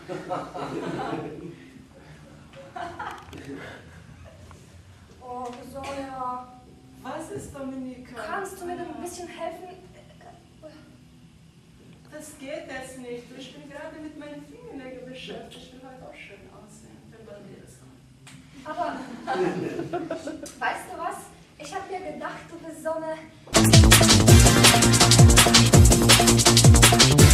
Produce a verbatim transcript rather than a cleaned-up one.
Oh, Sonja. Was ist, Dominika? Kannst du mir denn ein bisschen helfen? Das geht jetzt nicht. Ich bin gerade mit meinen Fingernägeln beschäftigt. Ich will heute auch schön aussehen. Wenn bei mir ist. Aber, weißt du was? Ich habe mir gedacht, du bist so eine...